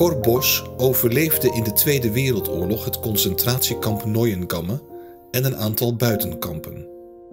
Cor Bosch overleefde in de Tweede Wereldoorlog het concentratiekamp Neuengamme en een aantal buitenkampen.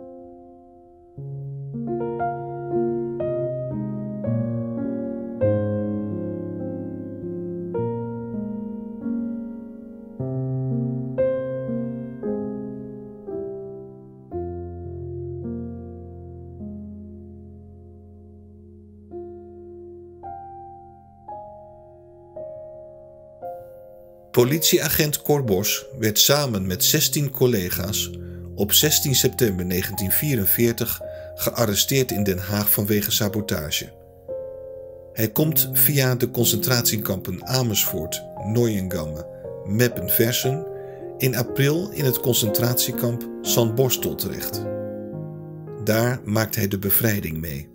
Politieagent Cor Bosch werd samen met 16 collega's op 16 september 1944 gearresteerd in Den Haag vanwege sabotage. Hij komt via de concentratiekampen Amersfoort, Neuengamme, Meppen-Versen in april in het concentratiekamp Sandborstel terecht. Daar maakt hij de bevrijding mee.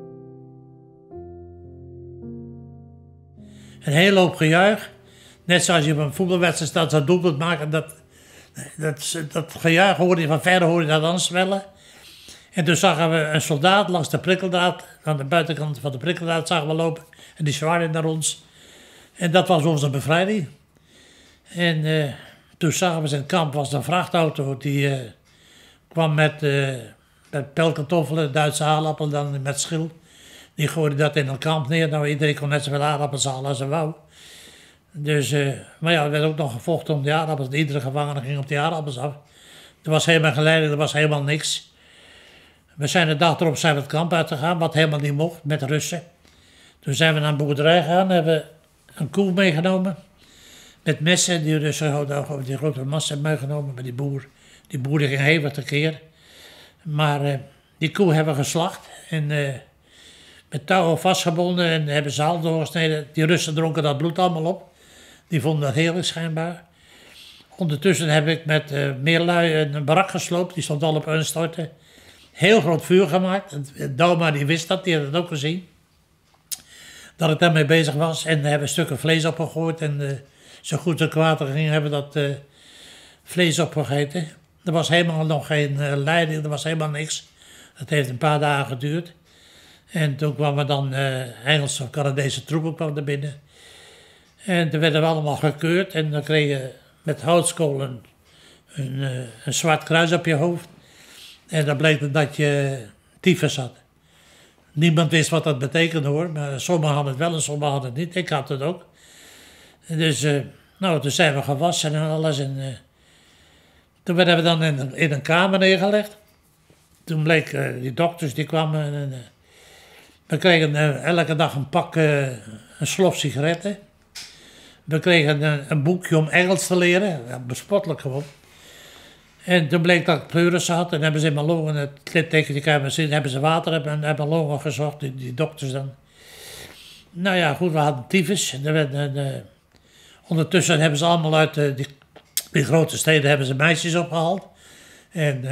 Een hele hoop gejuich. Net zoals je op een voetbalwedstrijd staat, zo'n doelpunt maken, dat gejuich hoorde je van verre, hoorde je dat aanswellen. En toen zagen we een soldaat langs de prikkeldraad, aan de buitenkant van de prikkeldraad zagen we lopen. En die zwaaide naar ons. En dat was onze bevrijding. En toen zagen we in het kamp, was een vrachtauto, die kwam met pelkartoffelen, Duitse aardappelen, dan met schil. Die gooide dat in het kamp neer. Nou, iedereen kon net zoveel aardappels halen als ze wou. Dus, maar ja, er werd ook nog gevochten om die aardappels. Iedere gevangene ging op die aardappels af. Er was helemaal geleidelijk, er was helemaal niks. We zijn de dag erop zijn we het kamp uitgegaan, wat helemaal niet mocht, met Russen. Toen zijn we naar een boerderij gegaan, hebben een koe meegenomen. Met messen, die Russen hadden die grote massa meegenomen. Maar die boer die ging hevig tekeer. Maar die koe hebben we geslacht en met touwen vastgebonden en hebben ze hals doorgesneden. Die Russen dronken dat bloed allemaal op. Die vonden dat heerlijk schijnbaar. Ondertussen heb ik met meer lui een barak gesloopt. Die stond al op uitstorten. Heel groot vuur gemaakt. Dauma die wist dat, die had het ook gezien. Dat ik daarmee bezig was. En hebben stukken vlees opgegooid. En zo goed en kwaad ging, hebben dat vlees opgegeten. Er was helemaal nog geen leiding, er was helemaal niks. Dat heeft een paar dagen geduurd. En toen kwamen dan Engelse of Canadese troepen kwam er binnen. En toen werden we allemaal gekeurd en dan kreeg je met houtskool een zwart kruis op je hoofd. En dan bleek het dat je tyfus had. Niemand wist wat dat betekende hoor, maar sommigen hadden het wel en sommigen hadden het niet. Ik had het ook. En dus, toen zijn we gewassen en alles. En toen werden we dan in een kamer neergelegd. Toen bleek, die dokters die kwamen en we kregen elke dag een pak, een slof sigaretten. We kregen een boekje om Engels te leren, ja, bespottelijk gewoon. En toen bleek dat ik pleuris had en hebben ze in mijn longen, het littekentje kan je zien, hebben ze water en hebben mijn longen gezocht, die dokters dan. Nou ja, goed, we hadden tyfus. Ondertussen hebben ze allemaal uit die grote steden hebben ze meisjes opgehaald. En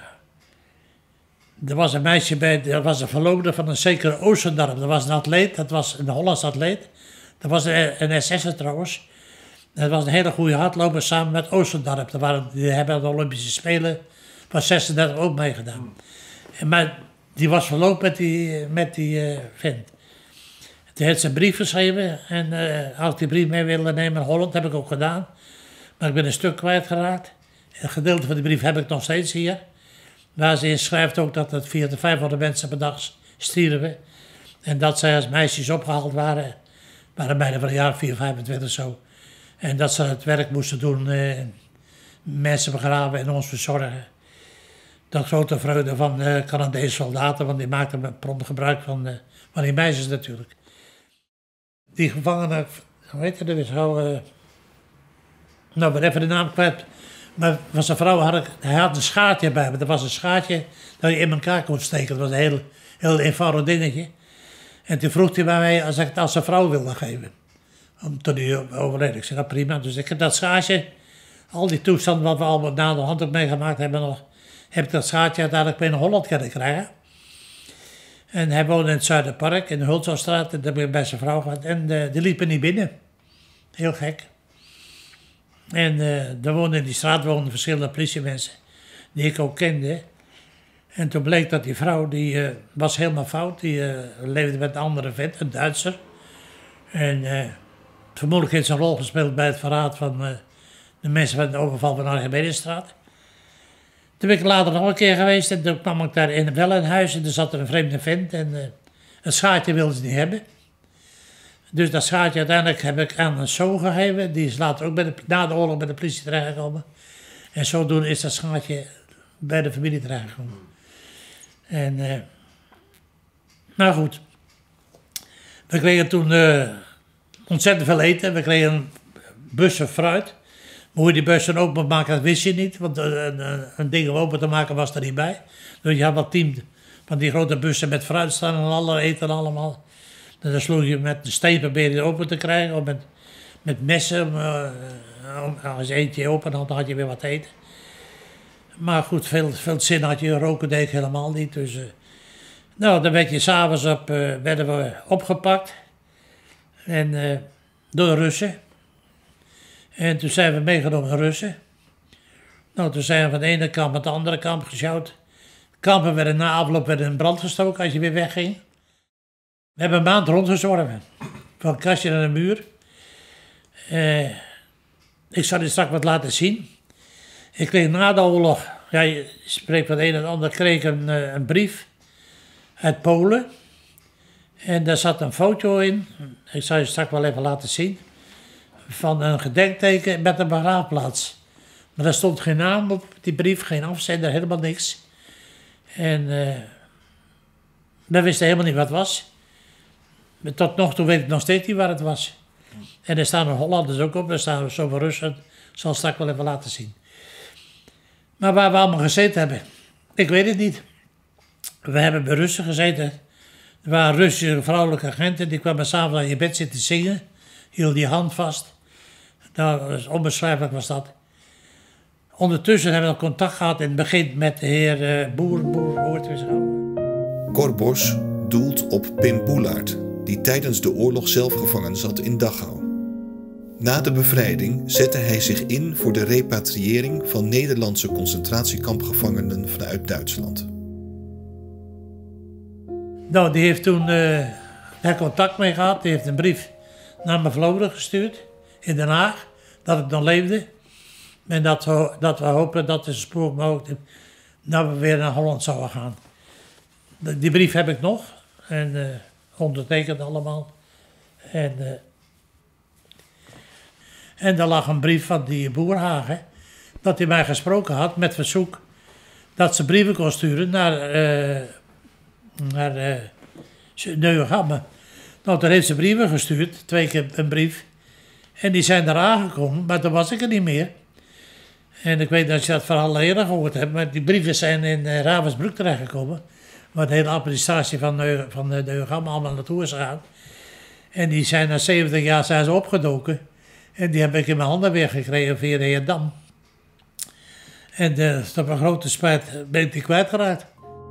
er was een meisje bij, dat was een verloofde van een zekere Oostendarp. Dat was een atleet, dat was een Hollands atleet. Dat was een SS'er trouwens. Dat was een hele goede hardloper samen met Oostendarp. Die hebben de Olympische Spelen van 36 ook meegedaan. Maar die was verloofd met die vent. Toen heeft ze een brief geschreven en als ik die brief mee wilde nemen naar Holland, heb ik ook gedaan. Maar ik ben een stuk kwijtgeraakt. Een gedeelte van die brief heb ik nog steeds hier. Waar ze in schrijft ook dat het 400 tot 500 mensen per dag stierven. En dat zij als meisjes opgehaald waren bijna van een jaar 4, 25 zo. En dat ze het werk moesten doen, mensen begraven en ons verzorgen. Dat grote vreugde van Canadese soldaten, want die maakten prompt gebruik van die meisjes natuurlijk. Die gevangenen, hoe heet het er zo, nou ben even de naam kwijt. Maar van zijn vrouw hij had een schaartje bij me. Dat was een schaartje dat je in elkaar kon steken. Dat was een heel eenvoudig dingetje. En toen vroeg hij bij mij als ik het aan zijn vrouw wilde geven. Toen hij overleed. Ik zei, nou prima. Dus ik heb dat schaartje, al die toestanden wat we allemaal na de hand ook meegemaakt hebben heb ik dat schaartje uiteindelijk mee in Holland kunnen krijgen. En hij woonde in het Zuiderpark, in de Hultzostraat. En daar ben ik bij zijn vrouw gehad. En die liepen niet binnen. Heel gek. En in die straat woonden verschillende politiemensen die ik ook kende. En toen bleek dat die vrouw, die was helemaal fout. Die leefde met een andere vent, een Duitser. En Vermoedelijk heeft ze een rol gespeeld bij het verraad van de mensen van de overval van Archimedestraat. Toen ben ik later nog een keer geweest en toen kwam ik daar wel in huis en er zat er een vreemde vent en een schaartje wilden ze niet hebben. Dus dat schaartje uiteindelijk heb ik aan een zoon gegeven, die is later ook na de oorlog bij de politie terechtgekomen. En zodoende is dat schaartje bij de familie terechtgekomen. En, nou goed, we kregen toen ontzettend veel eten, we kregen bussen fruit. Maar hoe je die bussen open moet maken, dat wist je niet, want een ding om open te maken was er niet bij. Dus je had wat 10 van die grote bussen met fruit staan en alle eten allemaal. Dus dan sloeg je met de steen proberen open te krijgen, of met messen. Als je eentje open had, dan had je weer wat eten. Maar goed, veel zin had je, roken deed ik helemaal niet. Dus, nou, dan werd je s'avonds werden we opgepakt en, door de Russen. En toen zijn we meegenomen naar Russen. Nou, toen zijn we van de ene kamp naar de andere kamp gesjouwd. Kampen werden na afloop in brand gestoken als je weer wegging. We hebben een maand rondgezworven. Van een kastje naar de muur. Ik zal je straks wat laten zien. Ik kreeg na de oorlog, ja, je spreekt van de een en ander, kreeg een brief uit Polen. En daar zat een foto in. Ik zal je straks wel even laten zien. Van een gedenkteken met een begraafplaats. Maar daar stond geen naam op die brief, geen afzender, helemaal niks. En we wisten helemaal niet wat het was. Tot nog toe weet ik nog steeds niet waar het was. En er staan er Hollanders ook op, er staan zoveel Russen. Ik zal het straks wel even laten zien. Maar waar we allemaal gezeten hebben, ik weet het niet. We hebben bij Russen gezeten. Er waren Russische vrouwelijke agenten, die kwamen s'avonds aan je bed zitten zingen. Hield die hand vast. Nou, onbeschrijfelijk was dat. Ondertussen hebben we contact gehad in het begin met de heer Boer, hoort u eens gauw. Cor Bos doelt op Pim Boelaert, die tijdens de oorlog zelf gevangen zat in Dachau. Na de bevrijding zette hij zich in voor de repatriëring van Nederlandse concentratiekampgevangenen vanuit Duitsland. Nou, die heeft toen daar contact mee gehad. Die heeft een brief naar mijn Vloderen gestuurd in Den Haag, dat ik dan leefde. En dat we hopen dat de spoor mogelijk dat we weer naar Holland zouden gaan. Die brief heb ik nog en ondertekend allemaal. En daar lag een brief van die Boerhagen, dat hij mij gesproken had met verzoek dat ze brieven kon sturen naar Neuengamme. Nou, toen heeft ze brieven gestuurd, 2 keer een brief. En die zijn er aangekomen, maar toen was ik er niet meer. En ik weet dat je dat verhaal eerder gehoord hebt, maar die brieven zijn in Ravensbrück terechtgekomen. Waar de hele administratie van de Neuengamme allemaal naartoe is gegaan. En die zijn na 70 jaar zijn ze opgedoken. En die heb ik in mijn handen weer gekregen via de heer Dam. En tot mijn grote spijt ben ik die kwijtgeraakt.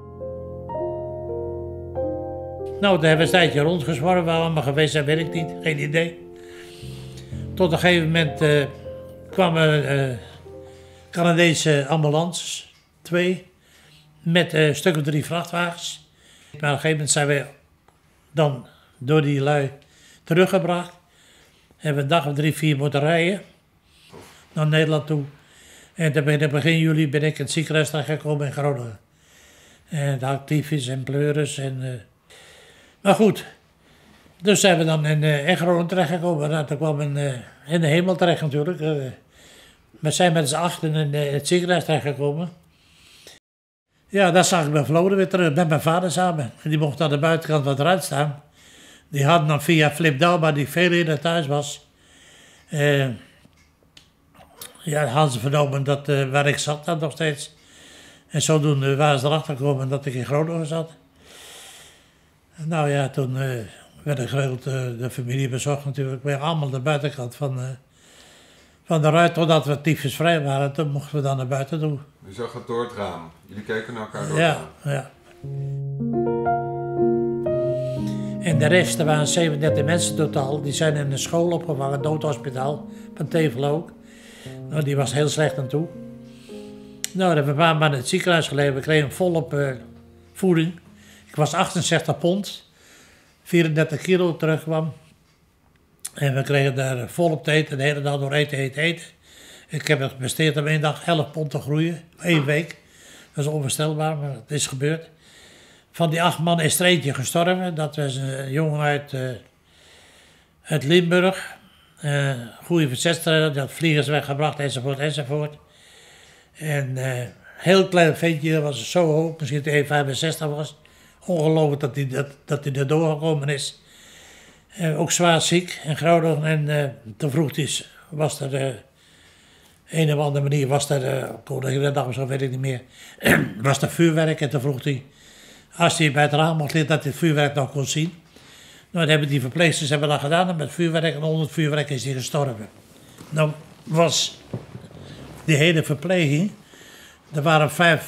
Nou, daar hebben we een tijdje rondgezworven, waar we allemaal geweest zijn, weet ik niet, geen idee. Tot een gegeven moment kwamen Canadese ambulances, 2, met een stuk of 3 vrachtwagens. Maar op een gegeven moment zijn we dan door die lui teruggebracht. Hebben een dag of 3, 4 moeten rijden naar Nederland toe. En dan ben ik begin juli in het ziekenhuis terechtgekomen in Groningen. En de actiefjes en pleuris en... Maar goed, dus zijn we dan in Groningen terechtgekomen. Nou, toen kwam in de hemel terecht natuurlijk. We zijn met z'n 8 in het ziekenhuis terechtgekomen. Ja, daar zag ik mijn Vloderen weer terug, met mijn vader samen. En die mocht aan de buitenkant wat eruit staan. Die hadden dan via Flip Dalma, die veel eerder thuis was. Ja, hadden ze vernomen dat waar ik zat dan nog steeds. En zodoende waren ze erachter gekomen dat ik in Groningen zat. Nou ja, toen werd er geregeld de familie bezocht natuurlijk. We waren allemaal aan de buitenkant van de ruit, totdat we tyfusvrij waren. Toen mochten we dan naar buiten toe. U zag het door het raam. Jullie keken naar elkaar door het raam. Ja. En de rest, er waren 37 mensen totaal. Die zijn in een school opgevangen, noodhospitaal, van Tevel ook. Nou, die was heel slecht aan toe. Nou, dan hebben we een paar maanden in het ziekenhuis gelegen. We kregen volop voeding. Ik was 68 pond, 34 kilo terugkwam. En we kregen daar volop te eten, de hele dag door eten. Ik heb het gepresteerd om 1 dag 11 pond te groeien, 1 week. Dat is onvoorstelbaar, maar het is gebeurd. Van die 8 man is er eentje gestorven. Dat was een jongen uit Limburg. Goede verzetsstrijder, die had vliegers weggebracht, enzovoort. En heel klein ventje, dat was zo hoog, misschien dat hij 1,65 was. Ongelooflijk dat hij er doorgekomen is. Ook zwaar ziek in Groningen. En te vroeg was er een of andere manier, Koninginnedag of zo, weet ik niet meer. Was er vuurwerk en toen vroeg hij, als hij bij het raam mocht liggen, dat hij het vuurwerk nog kon zien. Nou, dat hebben die verpleegsters dat gedaan en met vuurwerk en onder het vuurwerk is hij gestorven. Nou was die hele verpleging, er waren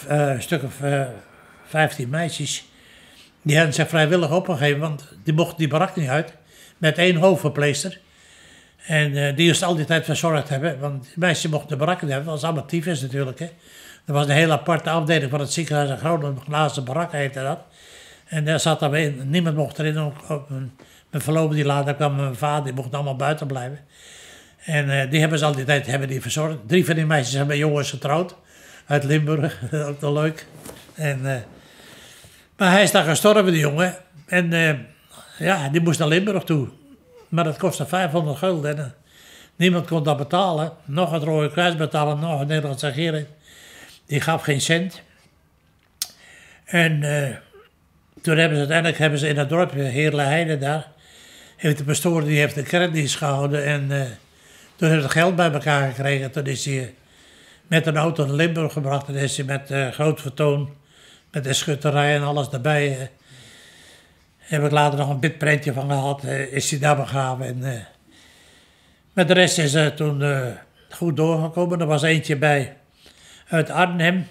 15 meisjes, die hadden zich vrijwillig opgegeven, want die mochten die barak niet uit, met 1 hoofdverpleegster. En die is al die tijd verzorgd hebben, want die meisjes mochten de barakken niet hebben, dat was allemaal tyfus natuurlijk. Hè. Er was een hele aparte afdeling van het ziekenhuis in Groningen, een glazen barak heette dat. En daar zat er in, niemand mocht erin, ook mijn verloofde die later kwam, mijn vader, die mocht allemaal buiten blijven. En die hebben ze al die tijd die verzorgd. 3 van die meisjes hebben jongens getrouwd, uit Limburg, ook wel leuk. En, maar hij is daar gestorven, die jongen. En ja, die moest naar Limburg toe. Maar dat kostte 500 gulden. En niemand kon dat betalen. Nog het Rode Kruis betalen, nog het Nederlandse regering. Die gaf geen cent. En toen hebben ze in het dorp, Heerleheide daar, heeft de pastoor die heeft de kerkdienst gehouden. En toen heeft hij geld bij elkaar gekregen. Toen is hij met een auto naar Limburg gebracht. En is hij met groot vertoon, met de schutterij en alles erbij. Heb ik later nog een bidprentje van gehad, is hij daar begraven. En, met de rest is hij toen goed doorgekomen. Er was eentje bij uit Arnhem.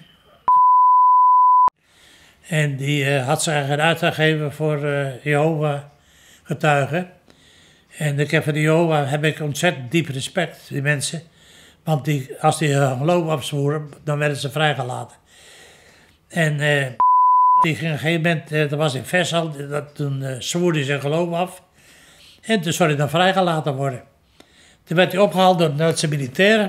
En die had zich uitgegeven voor Jehovah getuigen. En ik heb voor Jehovah heb ik ontzettend diep respect, die mensen. Want als die geloof afzwoeren, dan werden ze vrijgelaten. En die ging op een gegeven moment, dat was in Versal, toen zwoer hij zijn geloof af. En toen zou hij dan vrijgelaten worden. Toen werd hij opgehaald door de Duitse militairen.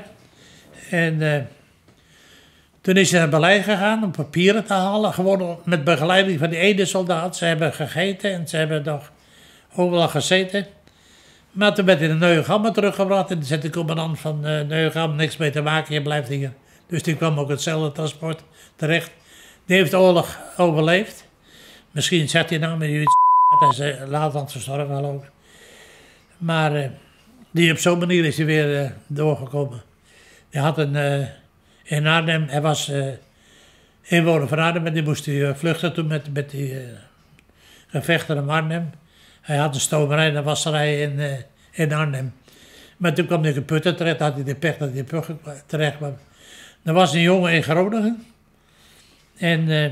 En toen is hij naar Berlijn gegaan om papieren te halen. Gewoon met begeleiding van die ene soldaat. Ze hebben gegeten en ze hebben nog overal gezeten. Maar toen werd hij naar Neuengamme teruggebracht. En toen zei de commandant van Neuengamme, niks mee te maken, je blijft hier. Dus die kwam ook hetzelfde transport terecht. Die heeft de oorlog overleefd. Misschien zegt hij nou met iets. Hij is later aan het verstorven geloof ik. Maar die op zo'n manier is hij weer doorgekomen. Hij had in Arnhem, hij was inwoner van Arnhem en die moest hij vluchten toen met die gevechten in Arnhem. Hij had een stomerij en een wasserij in Arnhem. Maar toen kwam hij in Putten terecht, had hij de pech dat hij in Putten terecht kwam. Er was een jongen in Groningen en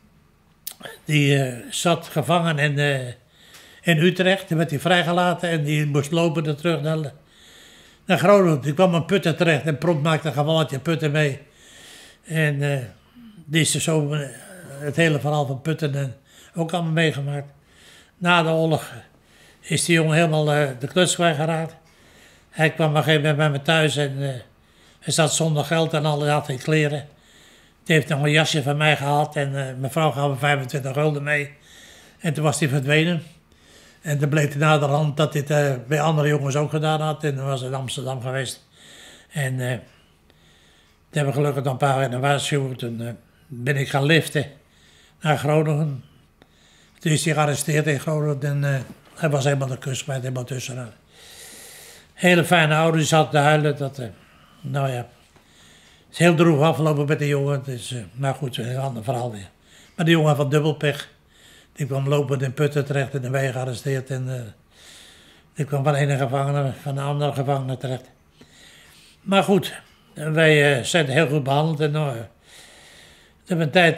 die zat gevangen in Utrecht. Toen werd hij vrijgelaten en die moest lopen terug naar Groningen. Die kwam in Putten terecht en prompt maakte een gevalletje Putten mee. En die is dus zo het hele verhaal van Putten ook allemaal meegemaakt. Na de oorlog is die jongen helemaal de kluts kwijtgeraakt. Hij kwam op een gegeven moment bij me thuis en hij zat zonder geld en alles, had geen kleren. Die heeft nog een jasje van mij gehad en mijn vrouw gaf me 25 gulden mee. En toen was hij verdwenen. En toen bleek hij naderhand dat hij het bij andere jongens ook gedaan had. En dan was hij in Amsterdam geweest. En toen hebben we gelukkig nog een paar weken waarschuwen. Toen ben ik gaan liften naar Groningen. Toen is hij gearresteerd in Groningen en hij was helemaal de kust kwijt, helemaal tussenuit. Hele fijne ouders, zat te huilen. Nou ja, het is heel droef afgelopen met de jongen. Dus, maar goed, een ander verhaal weer. Maar die jongen had dubbelpech. Die kwam lopend in Putten terecht en dan ben je gearresteerd. En die kwam van de ene gevangene van de andere gevangene terecht. Maar goed, wij zijn heel goed behandeld. En we hebben een tijd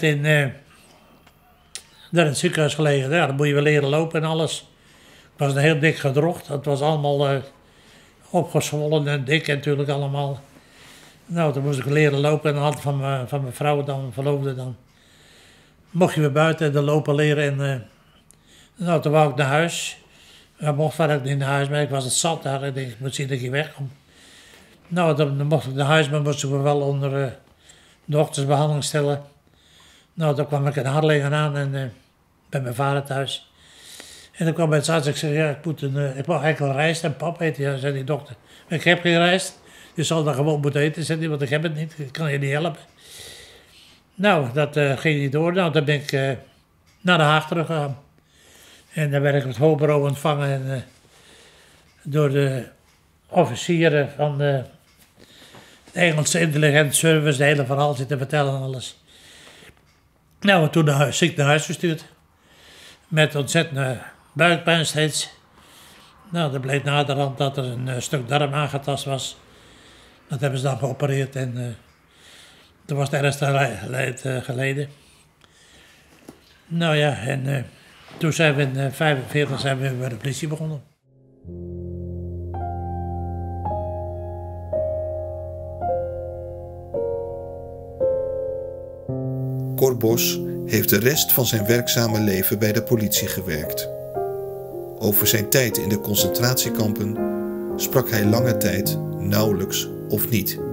daar in het ziekenhuis gelegen. Ja, dan moet je wel leren lopen en alles. Het was een heel dik gedrocht. Het was allemaal opgezwollen en dik natuurlijk allemaal. Nou, toen moest ik leren lopen en de hand van mijn vrouw dan, verloofde dan. Mocht je weer buiten de lopen leren en nou, toen wou ik naar huis. Dat mocht wel niet naar huis, maar ik was het zat daar. Ik denk, ik moet zien dat ik wegkom. Nou, dan mocht ik naar huis, maar moesten we wel onder doktersbehandeling stellen. Nou, dan kwam ik in Harlingen aan en bij mijn vader thuis. En dan kwam bij het arts, ik zei, ja, ik mag eigenlijk wel rijst en pap eten. Ja, zei die dokter, ik heb geen rijst. Je zal dat gewoon moeten eten, zei hij, want ik heb het niet. Ik kan je niet helpen. Nou, dat ging niet door. Nou, dan ben ik naar Den Haag teruggegaan. En dan werd ik op het hoofdbureau ontvangen door de officieren van de Engelse Intelligence Service, de hele verhaal zitten vertellen en alles. Nou, en toen ziek naar huis verstuurd. Met ontzettende buikpijn steeds. Nou, er bleek naderhand dat er een stuk darm aangetast was. Dat hebben ze dan geopereerd en toen was het ernstig geleden. Nou ja, en toen zijn we in 1945 zijn we bij de politie begonnen. Cor Bos heeft de rest van zijn werkzame leven bij de politie gewerkt. Over zijn tijd in de concentratiekampen sprak hij lange tijd nauwelijks of niet.